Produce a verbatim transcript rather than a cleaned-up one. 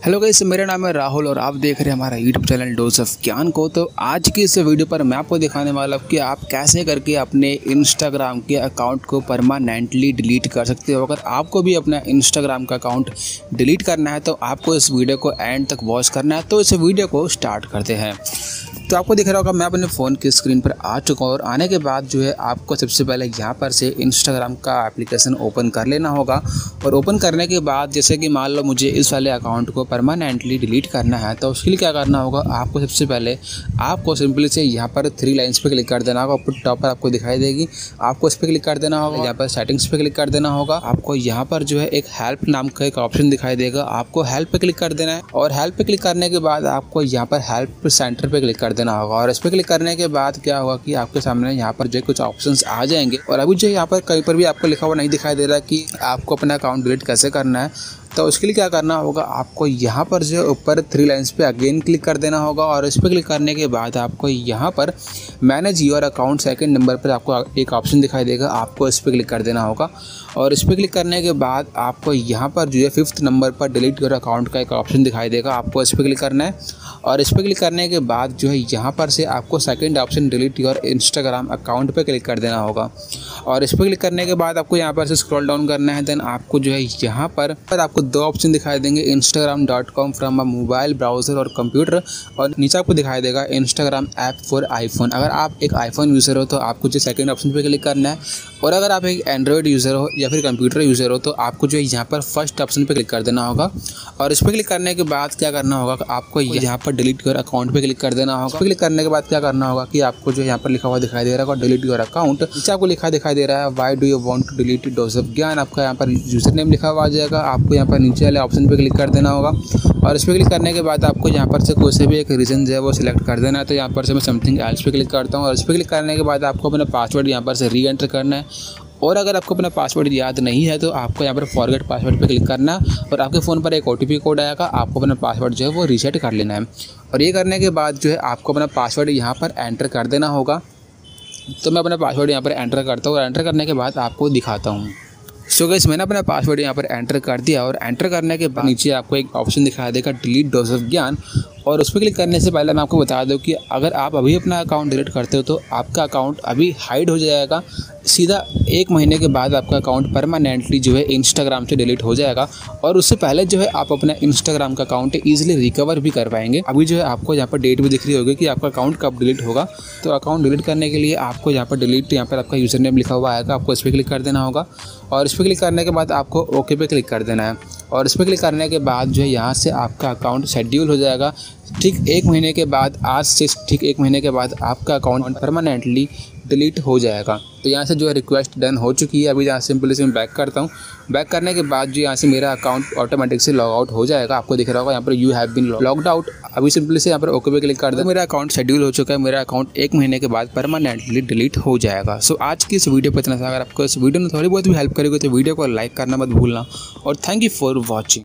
Hello guys, मेरा नाम है राहुल और आप देख रहे हैं हमारा यूट्यूब चैनल डोज ऑफ ज्ञान को। तो आज की इस वीडियो पर मैं आपको दिखाने वाला हूँ कि आप कैसे करके अपने इंस्टाग्राम के अकाउंट को परमानेंटली डिलीट कर सकते हो। अगर आपको भी अपना इंस्टाग्राम का अकाउंट डिलीट करना है तो आपको इस वीडियो को एंड तक वॉच करना है। तो इस वीडियो को स्टार्ट करते हैं। तो आपको दिख रहा होगा मैं अपने फ़ोन की स्क्रीन पर आ चुका हूँ और आने के बाद जो है आपको सबसे पहले यहाँ पर से इंस्टाग्राम का एप्लीकेशन ओपन कर लेना होगा। और ओपन करने के बाद जैसे कि मान लो मुझे इस वाले अकाउंट को परमानेंटली डिलीट करना है तो उसके लिए क्या करना होगा, आपको सबसे पहले आपको सिंपली से यहाँ पर थ्री लाइन्स पे क्लिक कर देना होगा। ऊपर टॉप पर आपको दिखाई देगी, आपको इस पर क्लिक कर देना होगा। यहाँ पर सेटिंग्स पे क्लिक कर देना होगा। आपको यहाँ पर जो है एक हेल्प नाम का एक ऑप्शन दिखाई देगा, आपको हेल्प पे क्लिक कर देना है। और हेल्प पे क्लिक करने के बाद आपको यहाँ पर हेल्प सेंटर पे क्लिक कर देना होगा। और इस पर क्लिक करने के बाद क्या होगा कि आपके सामने यहाँ पर जो कुछ ऑप्शंस आ जाएंगे। और अभी जो यहाँ पर कहीं पर भी आपको लिखा हुआ नहीं दिखाई दे रहा कि आपको अपना अकाउंट डिलीट कैसे करना है। तो उसके लिए क्या करना होगा, आपको यहाँ पर जो ऊपर थ्री लाइन्स पे अगेन क्लिक कर देना होगा। और इस पर क्लिक करने के बाद आपको यहाँ पर manage your account second number पर आपको एक ऑप्शन दिखाई देगा, आपको इस पर क्लिक कर देना होगा। और इस पर क्लिक करने के बाद आपको यहाँ पर जो है फिफ्थ नंबर पर डिलीट योर अकाउंट का एक ऑप्शन दिखाई देगा, आपको इस पर क्लिक करना है। और इस पर क्लिक करने के बाद जो है यहाँ पर से आपको second option delete your Instagram account पे क्लिक कर देना होगा। और इस पर क्लिक करने के बाद आपको यहाँ पर से स्क्रॉल डाउन करना है। देन आपको जो है यहाँ पर पर आपको दो ऑप्शन दिखाई देंगे, Instagram dot com from a mobile browser और कंप्यूटर। और नीचे आपको दिखाई देगा इंस्टाग्राम ऐप फॉर आईफोन। अगर आप एक आईफोन यूज़र हो तो आपको जो सेकंड ऑप्शन पे क्लिक करना है। और अगर आप एक एंड्रॉयड यूज़र हो या फिर कंप्यूटर यूज़र हो तो आपको जो है यहाँ पर फर्स्ट ऑप्शन पे क्लिक कर देना होगा। और इस पर क्लिक करने के बाद क्या करना होगा, आपको यहाँ पर डिलीट योर अकाउंट पे क्लिक कर देना होगा। इस पर क्लिक करने के बाद क्या करना होगा कि आपको जो यहाँ पर लिखा हुआ दिखाई दे रहा है डिलीट योर अकाउंट। नीचे आपको लिखा दिखाई दे रहा है why do you want to delete dose of ज्ञान। आपका यहाँ पर यूज़र नेम लिखा हुआ आ जाएगा, आपको यहाँ पर नीचे वाले ऑप्शन पे क्लिक कर देना होगा। और इस पर क्लिक करने के बाद आपको यहाँ पर से कोई से भी एक रीजन जो है वो सिलेक्ट कर देना है। तो यहाँ पर से मैं समथिंग एल्स पे क्लिक करता हूँ। और इस पर क्लिक करने के बाद आपको अपना पासवर्ड यहाँ पर से री एंटर करना है। और अगर आपको अपना पासवर्ड याद नहीं है तो आपको यहाँ पर फॉरगेट पासवर्ड पे क्लिक करना है। और आपके फ़ोन पर एक ओटीपी कोड आएगा, आपको अपना पासवर्ड जो है वो रीसेट कर लेना है। और ये करने के बाद जो है आपको अपना पासवर्ड यहाँ पर एंटर कर देना होगा। तो मैं अपना पासवर्ड यहाँ पर एंटर करता हूँ और एंटर करने के बाद आपको दिखाता हूँ। सो गाइस, मैंने अपना पासवर्ड यहाँ पर एंटर कर दिया। और एंटर करने के बाद नीचे आपको एक ऑप्शन दिखाई देगा डिलीट डोज ऑफ ज्ञान। और उस पर क्लिक करने से पहले मैं आपको बता दूं कि अगर आप अभी अपना अकाउंट डिलीट करते हो तो आपका अकाउंट अभी हाइड हो जाएगा। सीधा एक महीने के बाद आपका अकाउंट परमानेंटली जो है इंस्टाग्राम से डिलीट हो जाएगा। और उससे पहले जो है आप अपना इंस्टाग्राम का अकाउंट ईजिली रिकवर भी कर पाएंगे। अभी जो है आपको यहाँ पर डेट भी दिख रही होगी कि आपका अकाउंट कब डिलीट होगा। तो अकाउंट डिलीट करने के लिए आपको यहाँ पर डिलीट यहाँ पर आपका यूज़र नेम लिखा हुआ आएगा, आपको इस पर क्लिक कर देना होगा। और इस पर क्लिक करने के बाद आपको ओके पे क्लिक कर देना है। और इस पर क्लिक करने के बाद जो है यहाँ से आपका अकाउंट शेड्यूल हो जाएगा। ठीक एक महीने के बाद, आज से ठीक एक महीने के बाद आपका अकाउंट परमानेंटली डिलीट हो जाएगा। तो यहाँ से जो है रिक्वेस्ट डन हो चुकी है। अभी यहाँ सिंपली से मैं बैक करता हूँ। बैक करने के बाद जो यहाँ से मेरा अकाउंट ऑटोमेटिक से लॉग आउट हो जाएगा। आपको दिख रहा होगा यहाँ पर you have been logged out. अभी सिंपली से यहाँ पर ओके पे क्लिक कर दो। मेरा अकाउंट शेड्यूल हो चुका है, मेरा अकाउंट एक महीने के बाद परमानेंटली डिलीट हो जाएगा। सो आज की इस वीडियो पर इतना सा। अगर आपको इस वीडियो में थोड़ी बहुत भी हेल्प करेगी तो वीडियो को लाइक करना मत भूलना। और थैंक यू फॉर वॉचिंग।